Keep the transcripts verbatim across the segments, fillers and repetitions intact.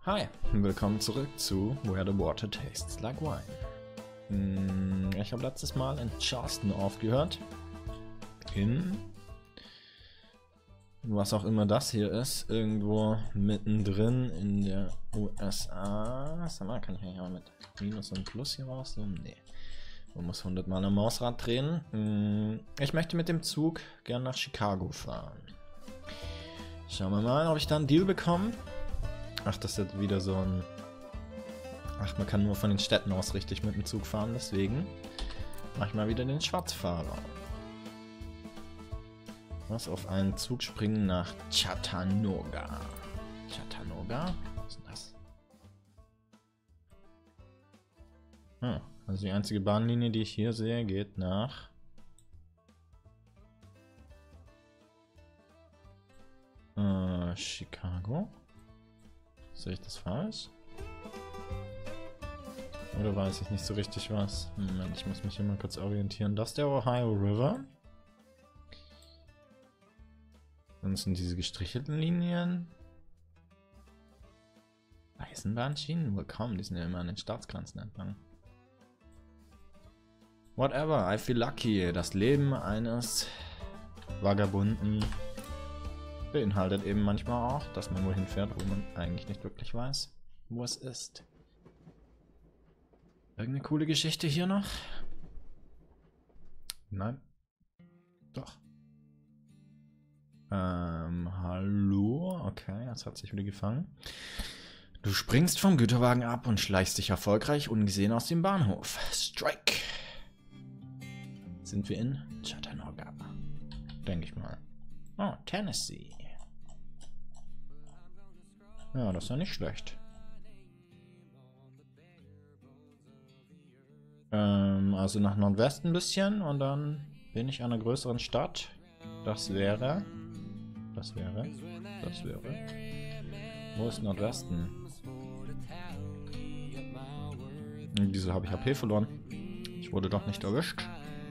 Hi, willkommen zurück zu Where the Water Tastes Like Wine. Ich habe letztes Mal in Charleston aufgehört. In was auch immer das hier ist, irgendwo mittendrin in der U S A. Sag mal, kann ich eigentlich mal mit Minus und Plus hier rauszoomen? Nee. Man muss hundert Mal am Mausrad drehen. Ich möchte mit dem Zug gern nach Chicago fahren. Schauen wir mal, ob ich da einen Deal bekomme. Ach, das ist jetzt wieder so ein... Ach, man kann nur von den Städten aus richtig mit dem Zug fahren, deswegen mache ich mal wieder den Schwarzfahrer. Was auf einen Zug springen nach Chattanooga. Chattanooga? Was ist denn das? Hm, also die einzige Bahnlinie, die ich hier sehe, geht nach... Äh, Chicago? Sehe ich das falsch? Oder weiß ich nicht so richtig was? Moment, ich muss mich hier mal kurz orientieren. Das ist der Ohio River. Dann sind diese gestrichelten Linien. Eisenbahnschienen? Wohl kaum, die sind ja immer an den Staatsgrenzen entlang. Whatever, I feel lucky. Das Leben eines Vagabunden beinhaltet eben manchmal auch, dass man wohin fährt, wo man eigentlich nicht wirklich weiß, wo es ist. Irgendeine coole Geschichte hier noch? Nein. Doch. Ähm, hallo? Okay, jetzt hat sich wieder gefangen. Du springst vom Güterwagen ab und schleichst dich erfolgreich ungesehen aus dem Bahnhof. Strike! Sind wir in Chattanooga? Denke ich mal. Oh, Tennessee. Ja, das ist ja nicht schlecht. Ähm, also nach Nordwesten ein bisschen und dann bin ich an einer größeren Stadt. Das wäre... Das wäre... Das wäre... Wo ist Nordwesten? Wieso habe ich H P verloren? Ich wurde doch nicht erwischt.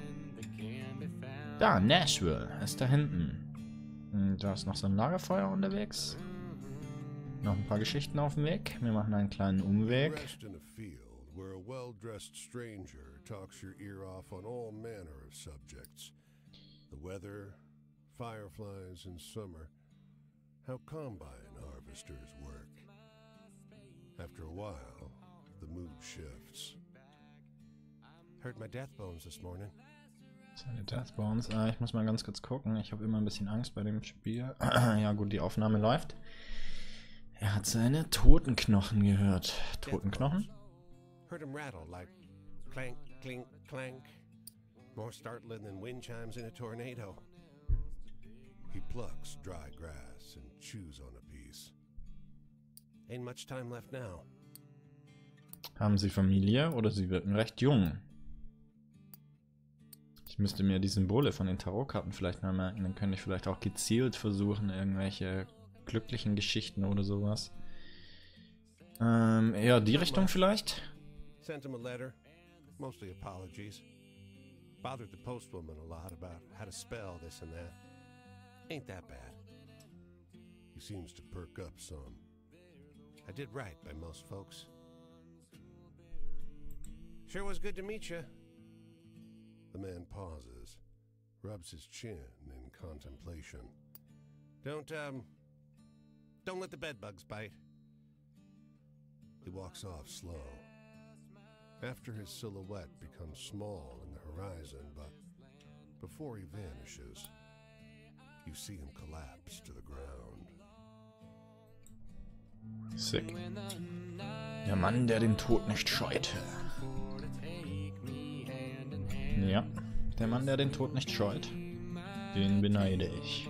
Da, Nashville ist da hinten. Da ist noch so ein Lagerfeuer unterwegs. Noch ein paar Geschichten auf dem Weg. Wir machen einen kleinen Umweg. Where a well-dressed stranger talks your ear off on all manner of subjects. The weather, fireflies in summer, how combine harvesters work. After a while, the mood shifts. Heard my death bones this morning. Seine Death Bones. Äh, ich muss mal ganz kurz gucken. Ich habe immer ein bisschen Angst bei dem Spiel. Ja gut, die Aufnahme läuft. Er hat seine Totenknochen gehört. Totenknochen? Heard him rattle like clank, clink, clank. More startling than wind chimes in a tornado. He plucks dry grass and chews on a piece. Ain't much time left now. Haben Sie Familie oder Sie wirken recht jung? Ich müsste mir die Symbole von den Tarotkarten vielleicht mal merken. Dann könnte ich vielleicht auch gezielt versuchen, irgendwelche glücklichen Geschichten oder sowas. Ähm, eher die Richtung vielleicht? Sent him a letter, mostly apologies. Bothered the postwoman a lot about how to spell this and that. Ain't that bad. He seems to perk up some. I did right by most folks. Sure was good to meet you. The man pauses, rubs his chin in contemplation. Don't, um, don't let the bedbugs bite. He walks off slow. After his silhouette becomes small in the horizon, but before he vanishes, you see him collapse to the ground. Sick. Der Mann, der den Tod nicht scheute. Ja, der Mann, der den Tod nicht scheut. Den beneide ich.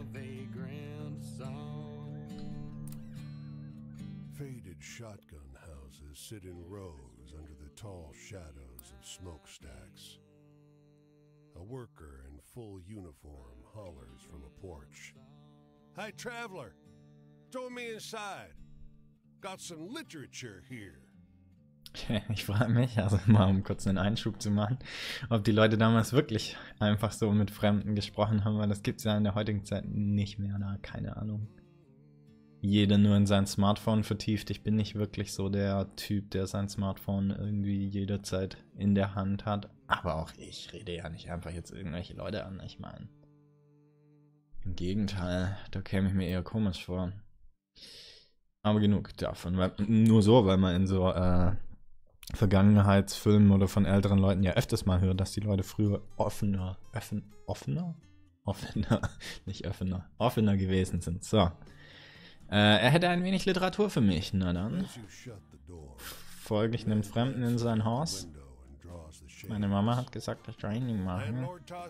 Faded shotgun houses sit in rows under the tall shadows of smokestacks. A worker in full uniform hollers from a porch. Hi, traveler! Throw me inside. Got some literature here. Ich frage mich, also mal um kurz einen Einschub zu machen, ob die Leute damals wirklich einfach so mit Fremden gesprochen haben, weil das gibt es ja in der heutigen Zeit nicht mehr, oder? Keine Ahnung. jeder nur in sein Smartphone vertieft. Ich bin nicht wirklich so der Typ, der sein Smartphone irgendwie jederzeit in der Hand hat. Aber auch ich rede ja nicht einfach jetzt irgendwelche Leute an. Ich meine, im Gegenteil, da käme ich mir eher komisch vor. Aber genug davon. Weil, nur so, weil man in so äh, Vergangenheitsfilmen oder von älteren Leuten ja öfters mal hört, dass die Leute früher offener, offen, offener? Offener, nicht offener, offener gewesen sind. So. Äh, er hätte ein wenig Literatur für mich. Na dann. Folge ich einem Fremden in sein Haus. Meine Mama hat gesagt, ich soll ihn nicht machen.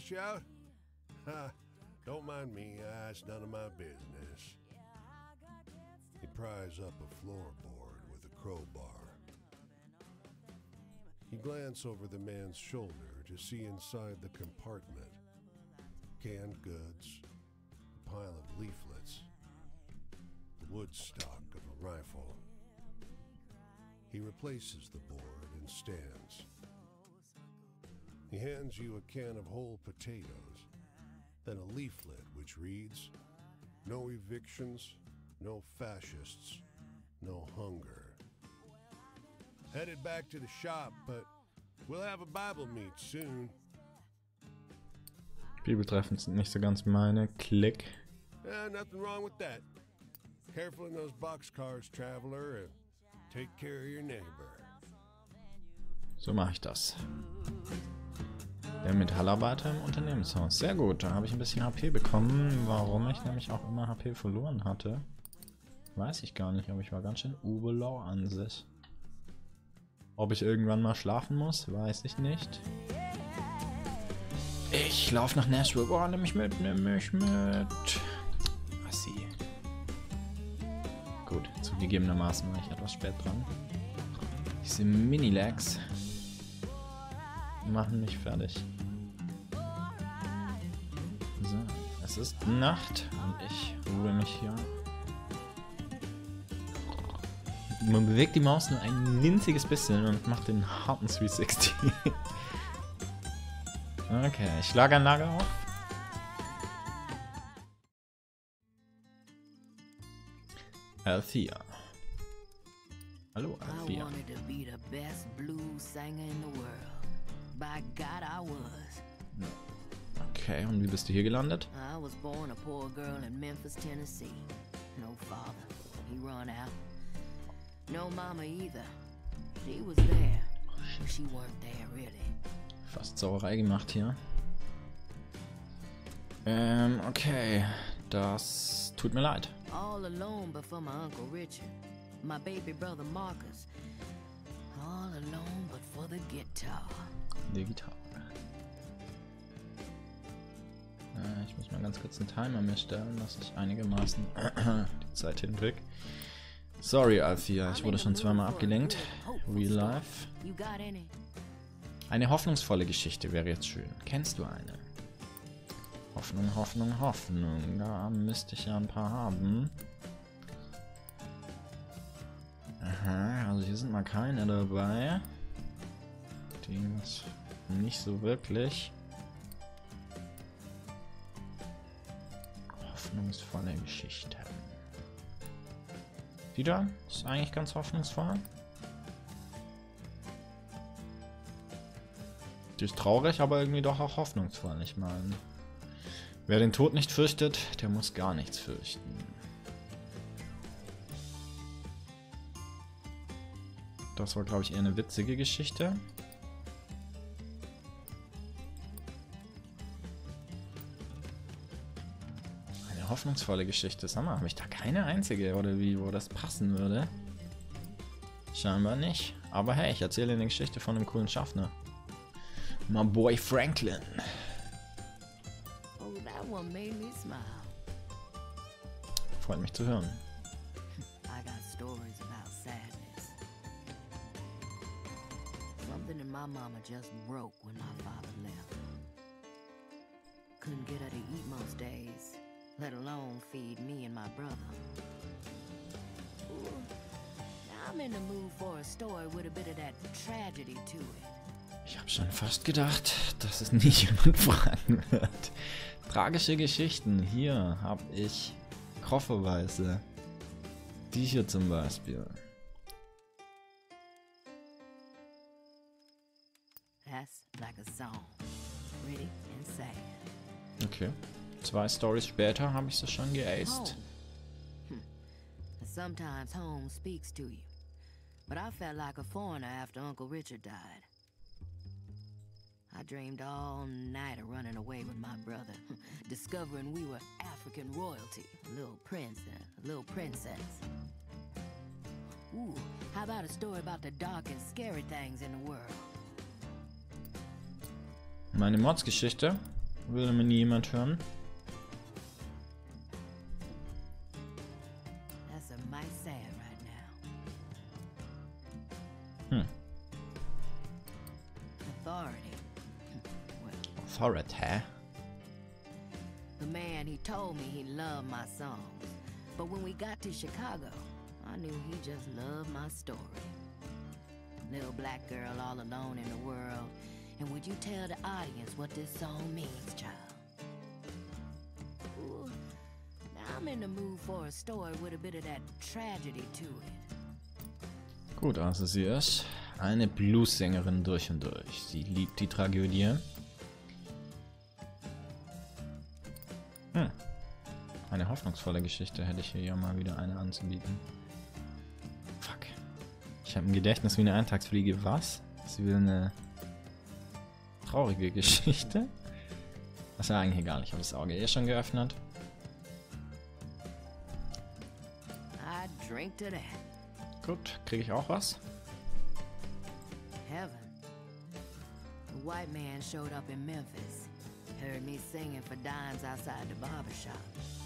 Don't mind me, uh, it's none of my business. He pries up a floorboard with a crowbar. He glances over the man's shoulder to see inside the compartment. Canned goods, a pile of leaflets, the wood stock of a rifle. He replaces the board and stands. He hands you a can of whole potatoes, then a leaflet which reads, "No evictions, no fascists, no hunger." Headed back to the shop, but we'll have a Bible meet soon. Bibeltreffen sind nicht so ganz meine. Klick. Yeah, nothing wrong with that. Careful in those boxcars, traveler, and take care of your neighbor. So mache ich das. Der Metallarbeiter im Unternehmenshaus. Sehr gut, da habe ich ein bisschen H P bekommen. Warum ich nämlich auch immer H P verloren hatte, weiß ich gar nicht, aber ich war ganz schön ubelau an sich. Ob ich irgendwann mal schlafen muss, weiß ich nicht. Ich laufe nach Nashville. Boah, nimm mich mit, nimm mich mit. Assi. Gut, zugegebenermaßen war ich etwas spät dran. Diese Mini-Lags machen mich fertig. So, es ist Nacht und ich ruhe mich hier. Man bewegt die Maus nur ein winziges bisschen und macht den harten dreihundertsechzig. Okay, ich schlage ein Lager auf. Althea. Hallo, Althea. Okay, und wie bist du hier gelandet? I was born a poor girl in Memphis, Tennessee. No father, he run out. No mama either. She was there, but she weren't there really. Fast Sauerei gemacht hier. Ähm, okay. Das tut mir leid. All alone but for my Uncle Richard, my baby brother Marcus. All alone but for the guitar. Die Gitarre. Äh, ich muss mal ganz kurz einen Timer mir stellen, dass ich einigermaßen die Zeit hinkriege. Sorry, Althea, ich wurde schon zweimal abgelenkt. Real life. Eine hoffnungsvolle Geschichte wäre jetzt schön. Kennst du eine? Hoffnung, Hoffnung, Hoffnung. Da müsste ich ja ein paar haben. Aha, also hier sind mal keine dabei. Die nicht so wirklich. Hoffnungsvolle Geschichte. Die da ist eigentlich ganz hoffnungsvoll. Die ist traurig, aber irgendwie doch auch hoffnungsvoll. Ich meine, wer den Tod nicht fürchtet, der muss gar nichts fürchten. Das war, glaube ich, eher eine witzige Geschichte. Eine hoffnungsvolle Geschichte. Sag mal, habe ich da keine einzige oder wie, wo das passen würde? Scheinbar nicht. Aber hey, ich erzähle eine Geschichte von einem coolen Schaffner. My boy Franklin. Oh, that one made me smile. Freut mich zu hören. I got stories about sadness. Something in my mama just broke when my father left. Couldn't get her to eat most days, let alone feed me and my brother. Ooh, now I'm in the mood for a story with a bit of that tragedy to it. Ich habe schon fast gedacht, dass es nie jemand fragen wird. Tragische Geschichten. Hier habe ich kofferweise. Die hier zum Beispiel. That's like a song. Pretty and sad. Okay. Zwei Stories später habe ich sie schon geaced. Hm. Sometimes home speaks to you. But I felt like a foreigner after Uncle Richard died. I dreamed all night of running away with my brother, discovering we were African royalty, a little prince and a little princess. Ooh, how about a story about the dark and scary things in the world? Meine Mordsgeschichte will mir nie jemand hören. That's a mite sad right now. Hm. Authority. Well, Authority. the man, he told me he loved my songs. But when we got to Chicago, I knew he just loved my story. Little black girl all alone in the world. And would you tell the audience what this song means, child? Ooh, now I'm in the mood for a story with a bit of that tragedy to it. Gut, also sie ist eine Bluessängerin durch und durch. Sie liebt die Tragödie. Hm. Eine hoffnungsvolle Geschichte hätte ich hier ja mal wieder eine anzubieten. Fuck. Ich habe ein Gedächtnis wie eine Eintagsfliege. Was? Sie will eine traurige Geschichte? Das ist ja eigentlich egal. Ich habe das Auge eh schon geöffnet. I drink to that. Gut, kriege ich auch was? Heaven. The white man showed up in Memphis. Heard me singing for dimes outside the barber shop.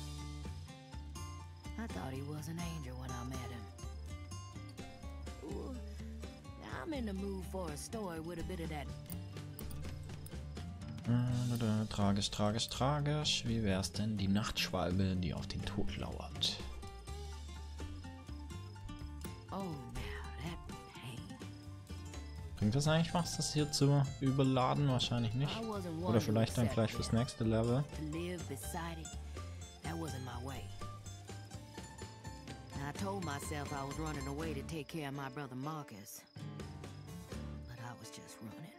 I thought he was an angel when I met him. Ooh, now I'm in the mood for a story with a bit of that. Tragisch, tragisch, tragisch. Wie wär's denn die Nachtschwalbe, die auf den Tod lauert? Oh, now that pain. Bringt das eigentlich was, das hier zu überladen? Wahrscheinlich nicht. I wasn't one Oder to vielleicht dann accept gleich fürs it. nächste Level. To live beside it, that wasn't my way. And I told myself I was running away to take care of my brother Marcus. But I was just running.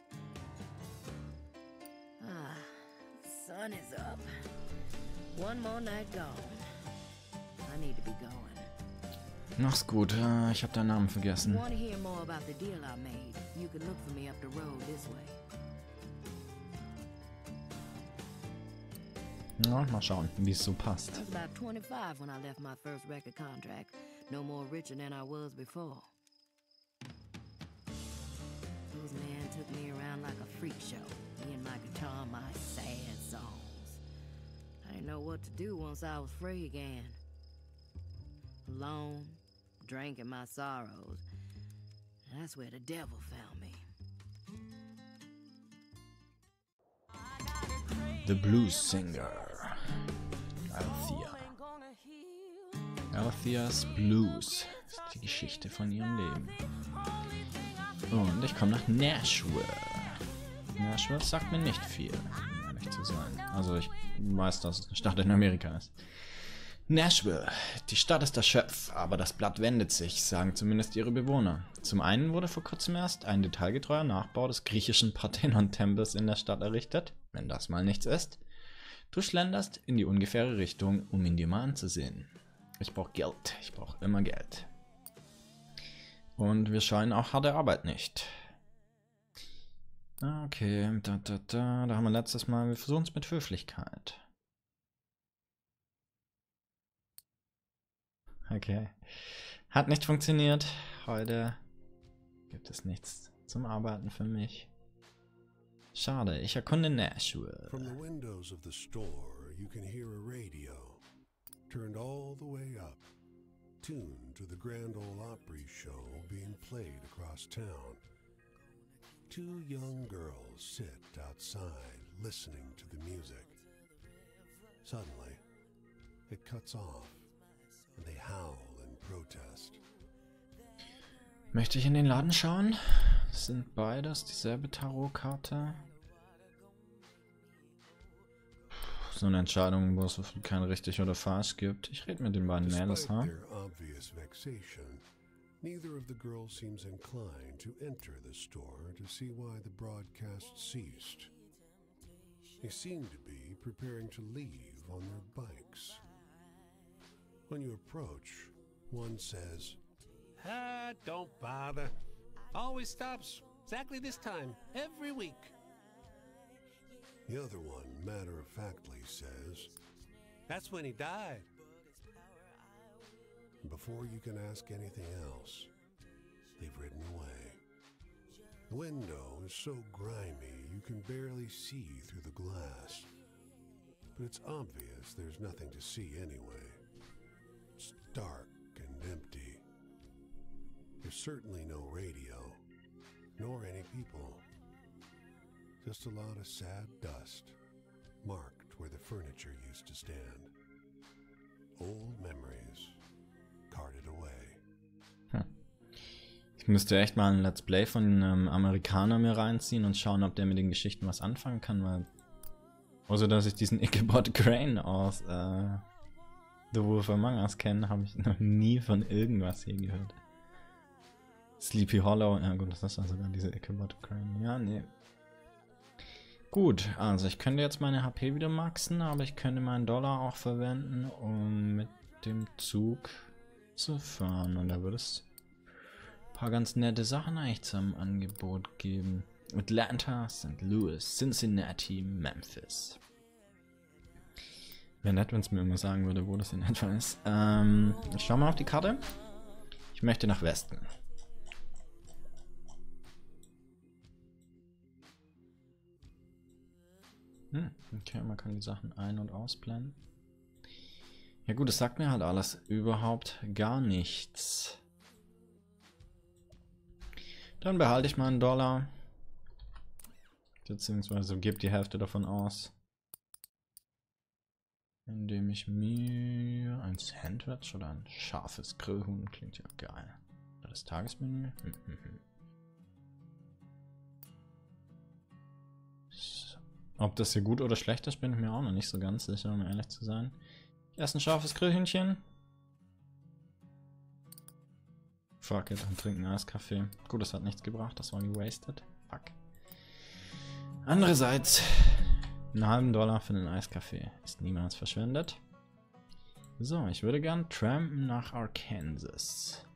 Ah, the sun is up. One more night gone. I need to be going. Mach's gut, äh, ich habe deinen Namen vergessen. Want to hear more about the deal I made? You can look for me up the road this way. Ja, mal schauen, wie es so passt. I was about twenty-five when I left my first record contract. No more richer than I was before. Those men took me around like a freak show. Me and my guitar, my sad songs. I didn't know what to do once I was free again. Alone, drinking my sorrows. That's where the devil found me. The Blues Singer. Althea. Altheas Blues. Das ist die Geschichte von ihrem Leben. Und ich komme nach Nashville. Nashville sagt mir nicht viel, um ehrlich zu sein. Also ich weiß, dass es eine Stadt in Amerika ist. Nashville. Die Stadt ist erschöpft, aber das Blatt wendet sich, sagen zumindest ihre Bewohner. Zum einen wurde vor kurzem erst ein detailgetreuer Nachbau des griechischen Parthenon-Tempels in der Stadt errichtet, wenn das mal nichts ist. Du schlenderst in die ungefähre Richtung, um ihn dir mal anzusehen. Ich brauche Geld, ich brauche immer Geld. Und wir scheuen auch harte Arbeit nicht. Okay, da, da, da, da haben wir letztes Mal, wir versuchen es mit Höflichkeit. Okay. Hat nicht funktioniert. Heute gibt es nichts zum Arbeiten für mich. Schade, ich erkunde Nashville. From the windows of the store, you can hear a radio, turned all the way up, tuned to the Grand Ole Opry show being played across town. Two young girls sit outside listening to the music. Suddenly, it cuts off. And they howl in protest. Möchte ich in den Laden schauen? Sind beides dieselbe Tarotkarte? nur eine Entscheidung, wo es kein richtig oder falsch gibt. Ich rede mit den beiden Mädels, ha? Neither of the girls seems inclined to enter the store to see why the broadcast ceased. They seem to be preparing to leave on their bikes. When you approach, one says, Ah, don't bother. Always stops exactly this time, every week. The other one matter-of-factly says, That's when he died. Before you can ask anything else, they've ridden away. The window is so grimy you can barely see through the glass. But it's obvious there's nothing to see anyway. It's dark and empty. There's certainly no radio, nor any people. Just a lot of sad dust, marked where the furniture used to stand. Old memories. Ich müsste echt mal ein Let's Play von einem Amerikaner mir reinziehen und schauen, ob der mit den Geschichten was anfangen kann, weil außer dass ich diesen Ichabod Crane aus äh, The Wolf Among Us kenne, habe ich noch nie von irgendwas hier gehört. Sleepy Hollow, ja gut, das ist also sogar diese Ichabod Crane. Ja, nee. Gut, also ich könnte jetzt meine H P wieder maxen, aber ich könnte meinen Dollar auch verwenden, um mit dem Zug zu fahren. Und da würde es ein paar ganz nette Sachen eigentlich zum Angebot geben. Atlanta, Sankt Louis, Cincinnati, Memphis. Wäre nett, wenn es mir immer sagen würde, wo das in etwa ist. Ähm, ich schau mal auf die Karte. Ich möchte nach Westen. Hm, okay, man kann die Sachen ein- und ausblenden. Ja gut, das sagt mir halt alles überhaupt gar nichts. Dann behalte ich meinen Dollar. Beziehungsweise gebe die Hälfte davon aus. Indem ich mir ein Sandwich oder ein scharfes Grillhuhn, klingt ja geil. Das Tagesmenü. Hm, hm, hm. So. Ob das hier gut oder schlecht ist, bin ich mir auch noch nicht so ganz sicher, um ehrlich zu sein. Erst ein scharfes Grillhühnchen. Fuck it, und trinken Eiskaffee. Gut, das hat nichts gebracht, das war gewastet. Fuck. Andererseits, einen halben Dollar für den Eiskaffee ist niemals verschwendet. So, ich würde gern trampen nach Arkansas.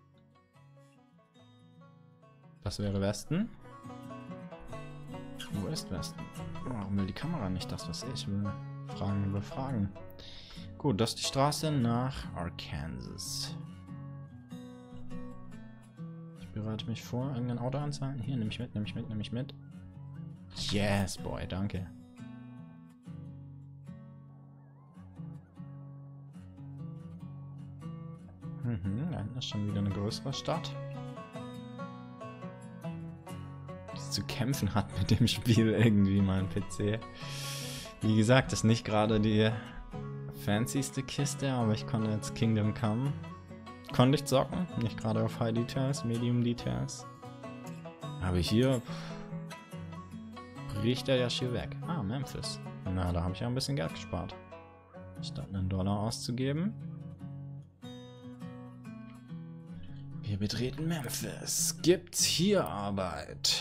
Das wäre Westen. Wo ist Westen? Warum will die Kamera nicht das, was ich will? Fragen über Fragen. Gut, das ist die Straße nach Arkansas. Ich bereite mich vor, irgendein Auto anzahlen. Hier, nehme ich mit, nehme ich mit, nehme ich mit. Yes, boy, danke. Mhm, da hinten ist schon wieder eine größere Stadt. Die zu kämpfen hat mit dem Spiel irgendwie, mein P C. Wie gesagt, das ist nicht gerade die fancyste Kiste, aber ich konnte jetzt Kingdom Come. Konnte ich zocken, nicht gerade auf High Details, Medium Details. Aber hier bricht er ja schier weg. Ah, Memphis. Na, da habe ich ja ein bisschen Geld gespart. Statt einen Dollar auszugeben. Wir betreten Memphis. Gibt's hier Arbeit?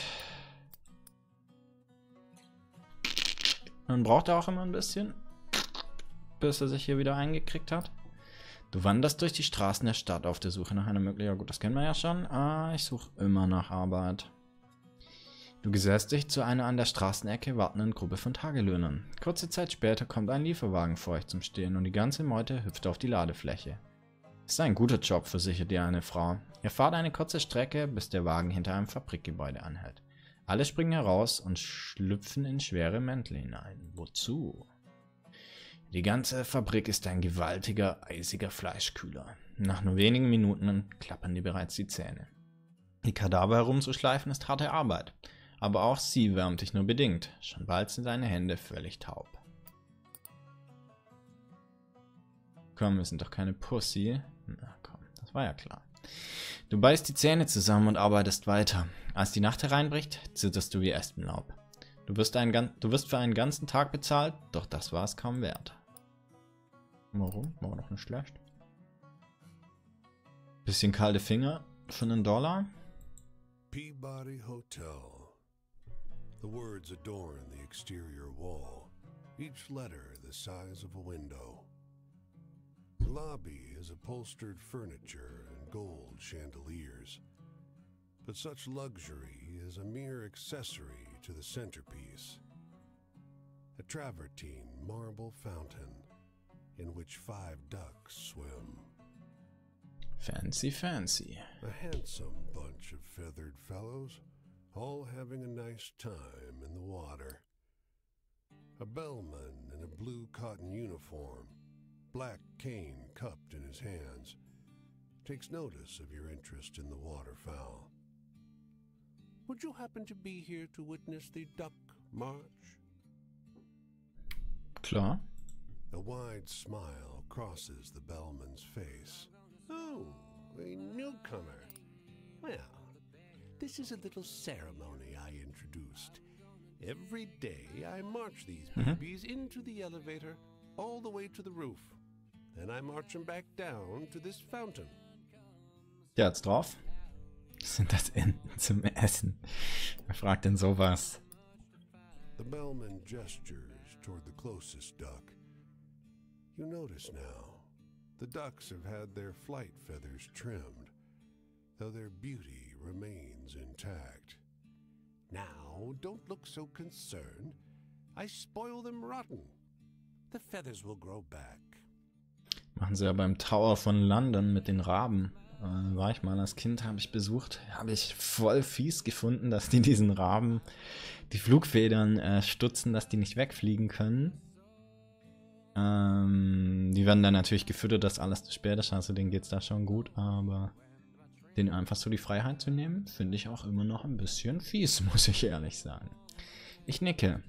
Man braucht auch immer ein bisschen, bis er sich hier wieder eingekriegt hat. Du wanderst durch die Straßen der Stadt auf der Suche nach einer Möglichkeit. Ja gut, das kennen wir ja schon. Ah, ich suche immer nach Arbeit. Du gesellst dich zu einer an der Straßenecke wartenden Gruppe von Tagelöhnern. Kurze Zeit später kommt ein Lieferwagen vor euch zum Stehen und die ganze Meute hüpft auf die Ladefläche. Ist ein guter Job, versichert dir eine Frau. Ihr fahrt eine kurze Strecke, bis der Wagen hinter einem Fabrikgebäude anhält. Alle springen heraus und schlüpfen in schwere Mäntel hinein. Wozu? Die ganze Fabrik ist ein gewaltiger, eisiger Fleischkühler. Nach nur wenigen Minuten klappern dir bereits die Zähne. Die Kadaver herumzuschleifen ist harte Arbeit. Aber auch sie wärmt dich nur bedingt. Schon bald sind deine Hände völlig taub. Komm, wir sind doch keine Pussy. Na komm, das war ja klar. Du beißt die Zähne zusammen und arbeitest weiter. Als die Nacht hereinbricht, zitterst du wie Espenlaub. Du wirst, einen, gan- du wirst für einen ganzen Tag bezahlt, doch das war es kaum wert. Warum? War doch nicht schlecht. Bisschen kalte Finger für einen Dollar. Peabody Hotel. The words adorn the exterior wall, each letter the size of a window. The lobby is upholstered furniture and gold chandeliers, but such luxury is a mere accessory to the centerpiece. A travertine marble fountain in which five ducks swim. Fancy, fancy. A handsome bunch of feathered fellows, all having a nice time in the water. A bellman in a blue cotton uniform, black cane cupped in his hands, takes notice of your interest in the waterfowl. Would you happen to be here to witness the duck march? Klar. A wide smile crosses the bellman's face. Oh, a newcomer. Well, this is a little ceremony I introduced. Every day I march these babies mm-hmm. into the elevator all the way to the roof. Then I march them back down to this fountain. Der hat's drauf. Sind das Enten zum Essen? Wer fragt denn sowas? The bellman gestures toward the closest duck. You notice now, the ducks have had their flight feathers trimmed, though their beauty remains intact. Now, don't look so concerned. I spoil them rotten. The feathers will grow back. Machen sie ja beim Tower von London mit den Raben. Äh, war ich mal als Kind, habe ich besucht, habe ich voll fies gefunden, dass die diesen Raben die Flugfedern äh, stutzen, dass die nicht wegfliegen können. Ähm, die werden dann natürlich gefüttert, dass alles zu spät ist, also denen geht's da schon gut, aber denen einfach so die Freiheit zu nehmen, finde ich auch immer noch ein bisschen fies, muss ich ehrlich sagen. Ich nicke.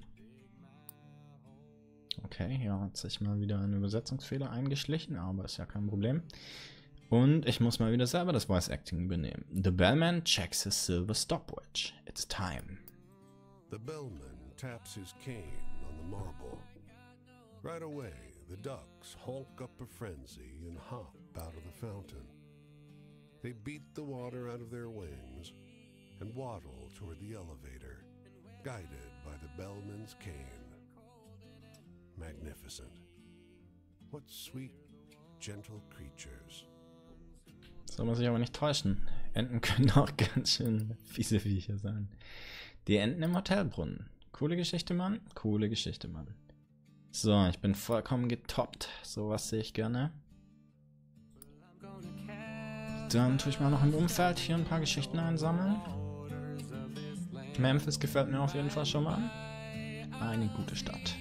Okay, hier hat sich mal wieder ein Übersetzungsfehler eingeschlichen, aber ist ja kein Problem. Und ich muss mal wieder selber das Voice Acting übernehmen. The bellman checks his silver stopwatch. It's time. The bellman taps his cane on the marble. Right away, the ducks honk up a frenzy and hop out of the fountain. They beat the water out of their wings and waddle toward the elevator, guided by the bellman's cane. Magnificent. What sweet, gentle creatures. Soll man sich aber nicht täuschen. Enten können auch ganz schön fiese Viecher sein. Die Enten im Hotelbrunnen. Coole Geschichte, Mann. Coole Geschichte, Mann. So, ich bin vollkommen getoppt. Sowas sehe ich gerne. Dann tue ich mal noch im Umfeld hier ein paar Geschichten einsammeln. Memphis gefällt mir auf jeden Fall schon mal. Eine gute Stadt.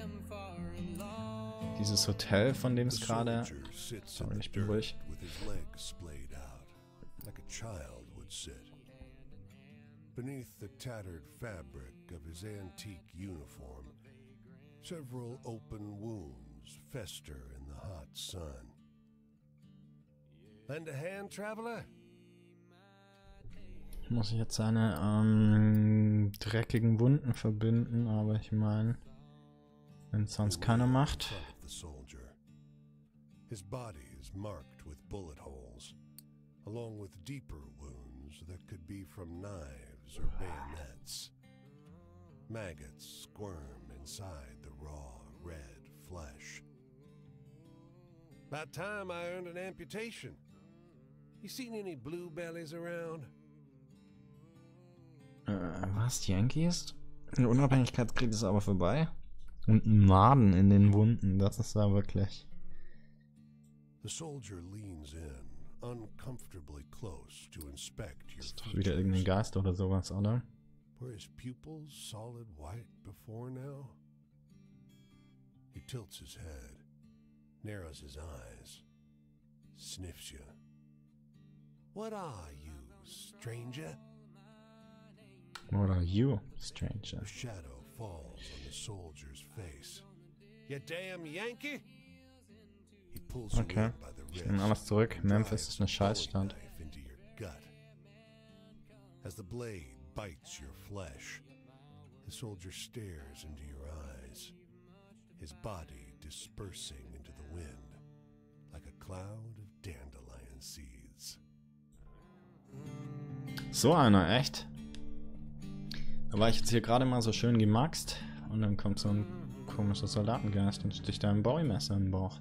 Dieses Hotel, von dem es gerade... Sorry, ich bin ruhig. Beneath the tattered fabric of his antique uniform, several open wounds fester in the hot sun. Lend a hand, traveler? Muss ich jetzt seine ähm, dreckigen Wunden verbinden, aber ich meine, wenn es sonst keiner macht. His body is marked with bullet holes, along with deeper wounds that could be from knives or bayonets. Maggots squirm inside the raw, red flesh. About time I earned an amputation. You seen any bluebellies around? Äh, was? Yankees? Der Unabhängigkeitskrieg ist aber vorbei. Und Maden in den Wunden, das ist da wirklich. The soldier leans in, uncomfortably close to inspect your ist doch wieder irgendein Geist oder sowas, oder? Were his pupils solid white before now? He tilts his head, narrows his eyes, sniffs you. What are you, stranger? What are you, stranger? A shadow falls on the soldier's face. You damn Yankee! He pulls you Okay, in by the ich nehme wrist alles zurück. and Memphis ist eine drives a bowie Scheißstadt. knife into your gut. As the blade bites your flesh, The soldier stares into your eyes, his body dispersing into the wind like a cloud of dandelion seeds. So einer, echt? Da war ich jetzt hier gerade mal so schön gemaxt und dann kommt so ein komischer Soldatengeist und sticht da ein Bowie-Messer in den Bauch.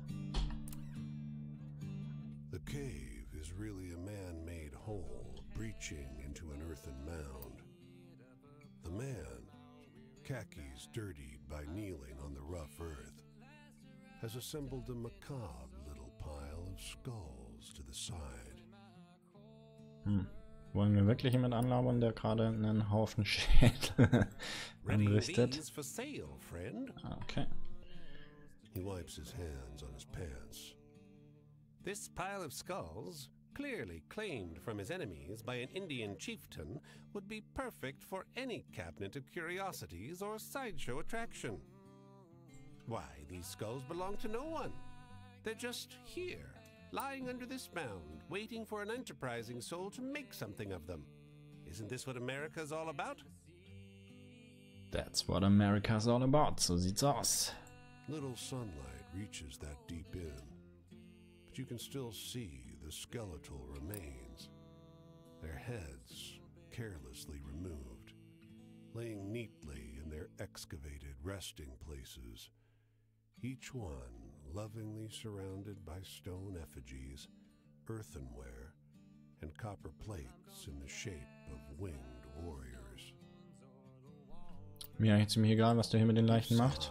The cave is really a man-made hole breaching into an earthen mound. The man, khakis dirtied by kneeling on the rough earth, has assembled a macabre little pile of skulls to the side. Hm. Wollen wir wirklich jemand anlabern, der gerade einen Haufen Schädel anrichtet? Okay. He wipes his hands on his pants. This pile of skulls, clearly claimed from his enemies by an Indian chieftain, would be perfect for any cabinet of curiosities or sideshow attraction. Why, these skulls belong to no one. They're just here, lying under this mound, waiting for an enterprising soul to make something of them. Isn't this what America's all about? That's what America's all about. So sieht's aus. Little sunlight reaches that deep in, but you can still see the skeletal remains, their heads carelessly removed, laying neatly in their excavated resting places, each one lovingly surrounded by stone effigies, earthenware, and copper plates in the shape of winged warriors. Mir eigentlich ziemlich egal, was der hier mit den Leichen macht.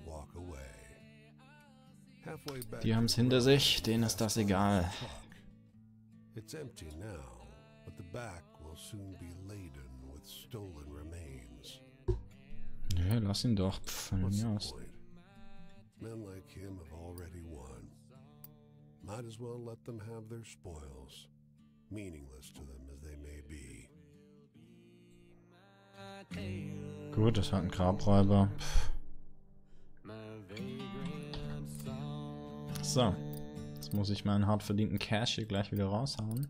Die haben es hinter sich, denen ist das egal. It's empty now, but the back will soon be laden with stolen remains. Nö, lass ihn doch. Pff, von mir aus. Men like him have already won. Might as well let them have their spoils, meaningless to them as they may be. Gut, das hat ein Grabräuber. Pff. So, jetzt muss ich meinen hart verdienten Cash hier gleich wieder raushauen.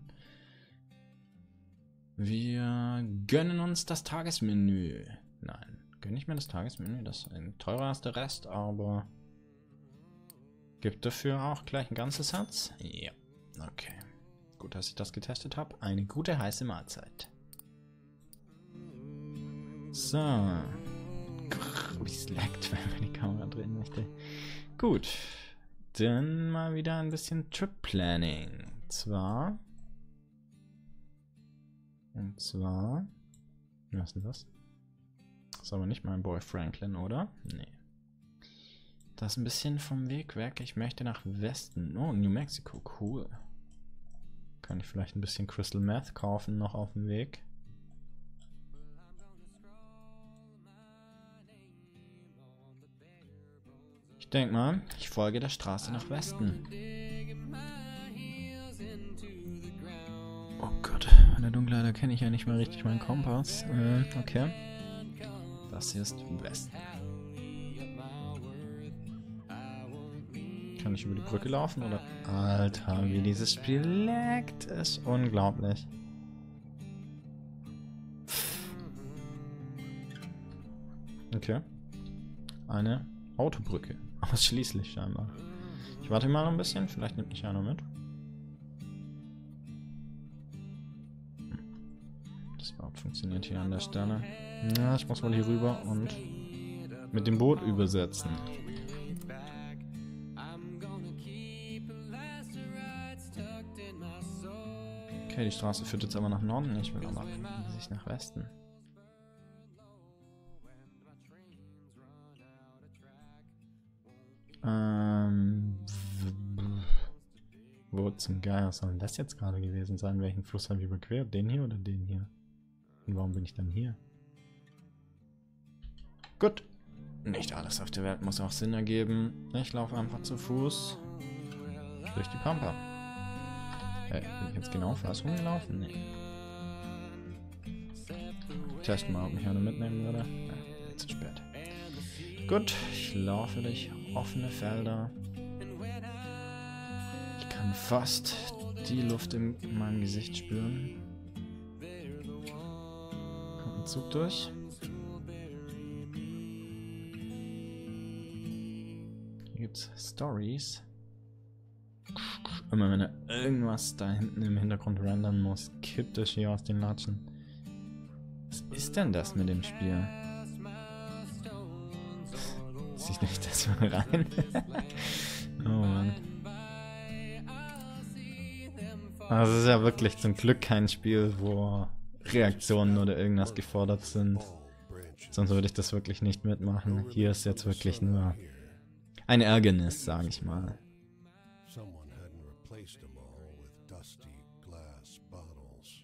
Wir gönnen uns das Tagesmenü. Nein, gönne ich mir das Tagesmenü. Das ist ein teurer als der Rest, aber gibt dafür auch gleich ein ganzes Satz. Ja, okay. Gut, dass ich das getestet habe. Eine gute heiße Mahlzeit. So. Wie es laggt, wenn man die Kamera drehen möchte. Gut. Dann mal wieder ein bisschen Trip Planning. Zwar. Und zwar. Was ist denn das? Das ist aber nicht mein Boy Franklin, oder? Nee. Das ist ein bisschen vom Weg weg. Ich möchte nach Westen. Oh, New Mexico. Cool. Kann ich vielleicht ein bisschen Crystal Meth kaufen noch auf dem Weg? Ich denke mal, ich folge der Straße nach Westen. Oh Gott, in der Dunkelheit erkenne ich ja nicht mehr richtig meinen Kompass. Äh, okay. Das hier ist Westen. Kann ich über die Brücke laufen, oder? Alter, wie dieses Spiel laggt, ist unglaublich. Okay. Eine Autobrücke. Ausschließlich scheinbar. Ich warte mal noch ein bisschen, vielleicht nimmt mich einer mit. Das überhaupt funktioniert hier an der Stelle. Ja, ich muss mal hier rüber und mit dem Boot übersetzen. Okay, die Straße führt jetzt aber nach Norden. Ich will aber sich nach Westen. Ähm, wo zum Geier soll denn das jetzt gerade gewesen sein? Welchen Fluss habe ich überquert? Den hier oder den hier? Und warum bin ich dann hier? Gut. Nicht alles auf der Welt muss auch Sinn ergeben. Ich laufe einfach zu Fuß durch die Pampa. Äh, bin ich jetzt genau fast rumgelaufen? Nee. Test mal, ob mich einer mitnehmen würde. Ja, zu spät. Gut, ich laufe durch offene Felder. Ich kann fast die Luft in meinem Gesicht spüren. Kommt ein Zug durch. Gut, Stories. Immer wenn er irgendwas da hinten im Hintergrund rendern muss, kippt es hier aus den Latschen. Was ist denn das mit dem Spiel? Zieh ich nicht das mal rein? Oh Mann. Also es ist ja wirklich zum Glück kein Spiel, wo Reaktionen oder irgendwas gefordert sind. Sonst würde ich das wirklich nicht mitmachen. Hier ist jetzt wirklich nur ein Ärgernis, sage ich mal. Someone hadn't replaced them all with dusty glass bottles.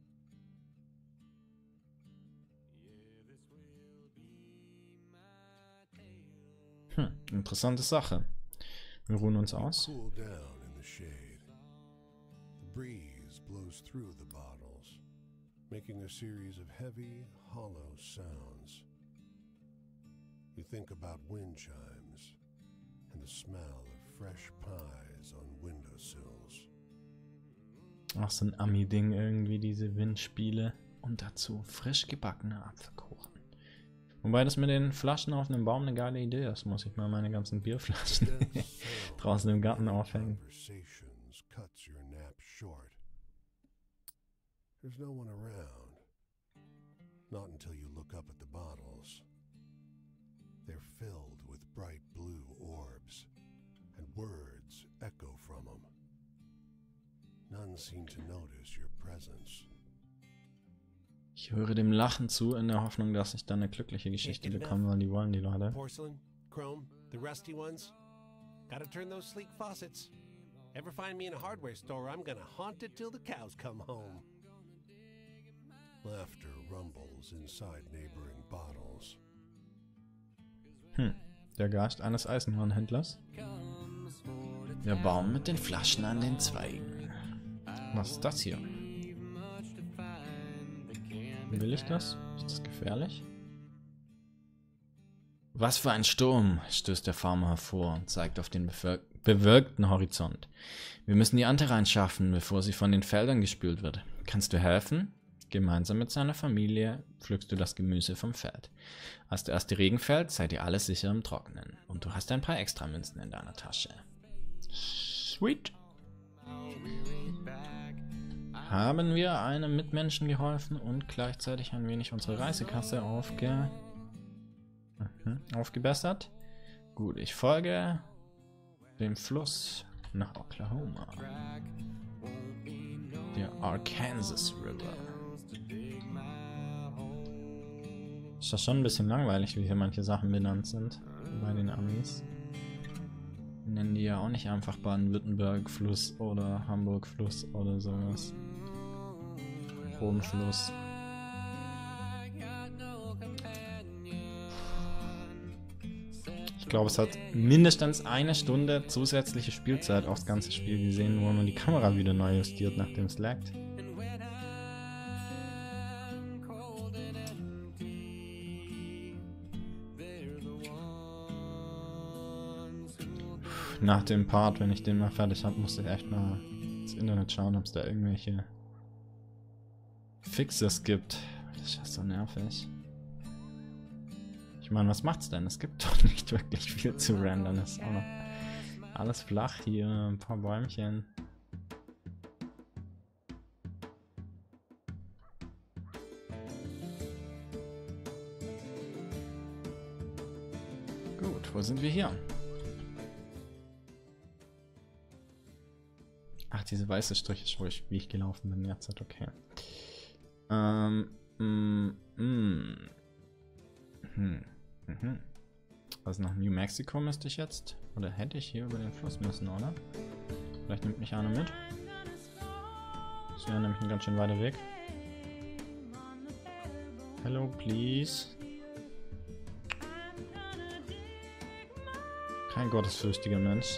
Hm, interessante Sache. Wir ruhen uns aus. Cool down in the shade. The breeze blows through the bottles, making a series of heavy, hollow sounds. You think about wind chimes and the smell of fresh pies on windowsills. Ach, so ein Ami-Ding irgendwie, diese Windspiele. Und dazu frisch gebackene Apfelkuchen. Wobei das mit den Flaschen auf einem Baum eine geile Idee ist. Muss ich mal meine ganzen Bierflaschen draußen im Garten aufhängen. Cuts your nap short. There's no one around. Not until you look up at the bottles. They're filled with bright blue orbs, and words echo from them. None seem to notice your presence. Ich höre dem Lachen zu, in der Hoffnung, dass ich dann eine glückliche Geschichte bekomme, weil die wollen die Leute. Porcelain, chrome, the rusty ones. Gotta turn those sleek faucets. Ever find me in a hardware store, I'm gonna haunt it till the cows come home. Laughter rumbles inside neighboring bottles. Hm, der Geist eines Eisenbahnhändlers. Der Baum mit den Flaschen an den Zweigen. Was ist das hier? Will ich das? Ist das gefährlich? Was für ein Sturm, stößt der Farmer hervor und zeigt auf den bewölkten Horizont. Wir müssen die Ernte reinschaffen, bevor sie von den Feldern gespült wird. Kannst du helfen? Gemeinsam mit seiner Familie pflückst du das Gemüse vom Feld. Als der erste Regen fällt, seid ihr alle sicher im Trocknen. Und du hast ein paar Extramünzen in deiner Tasche. Sweet. Haben wir einem Mitmenschen geholfen und gleichzeitig ein wenig unsere Reisekasse aufge... mhm, aufgebessert. Gut, ich folge dem Fluss nach Oklahoma. Der Arkansas River. Ist das schon ein bisschen langweilig, wie hier manche Sachen benannt sind bei den Amis. Nennen die ja auch nicht einfach Baden-Württemberg-Fluss oder Hamburg-Fluss oder sowas. Rhone-Fluss. Ich glaube, es hat mindestens eine Stunde zusätzliche Spielzeit aufs ganze Spiel gesehen, wo man die Kamera wieder neu justiert, nachdem es laggt. Nach dem Part, wenn ich den mal fertig habe, musste ich echt mal ins Internet schauen, ob es da irgendwelche Fixes gibt. Das ist ja so nervig. Ich meine, was macht's denn? Es gibt doch nicht wirklich viel zu rendern. Es ist auch noch alles flach hier, ein paar Bäumchen. Gut, wo sind wir hier? Ach, diese weiße Strich ist, wo ich, wie ich gelaufen bin jetzt. Okay. Ähm, mm, mm. Hm. Mhm. Also nach New Mexico müsste ich jetzt, oder hätte ich hier über den Fluss müssen, oder? Vielleicht nimmt mich einer mit. Das wäre nämlich ein ganz schön weiter Weg. Hello, please. Kein gottesfürchtiger Mensch.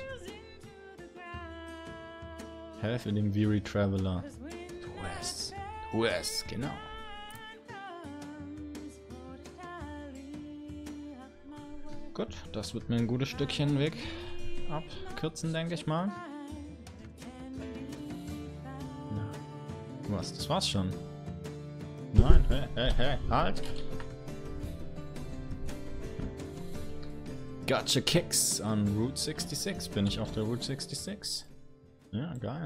Helfe dem Weary Traveler. West. West, genau. Gut, das wird mir ein gutes Stückchen Weg abkürzen, denke ich mal. Ja. Was, das war's schon? Nein, hey, hey, hey, halt! Gotcha Kicks an Route sechsundsechzig. Bin ich auf der Route sechsundsechzig? Ja, geil.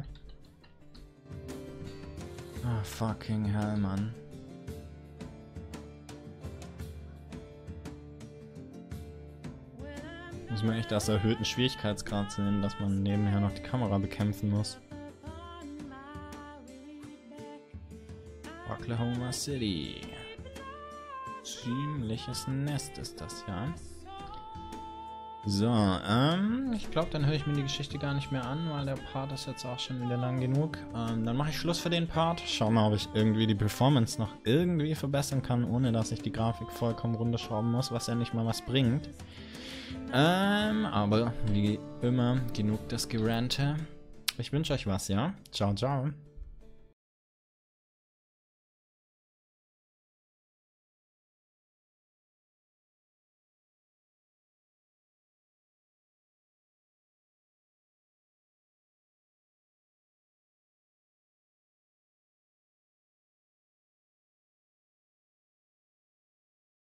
Ah, fucking hell, Mann. Muss man echt das erhöhten Schwierigkeitsgrad sehen, dass man nebenher noch die Kamera bekämpfen muss. Oklahoma City. Ziemliches Nest ist das, ja. So, ähm, ich glaube, dann höre ich mir die Geschichte gar nicht mehr an, weil der Part ist jetzt auch schon wieder lang genug. Ähm, dann mache ich Schluss für den Part. Schau mal, ob ich irgendwie die Performance noch irgendwie verbessern kann, ohne dass ich die Grafik vollkommen runterschrauben muss, was ja nicht mal was bringt. Ähm, aber wie immer, genug das Gerante. Ich wünsche euch was, ja? Ciao, ciao.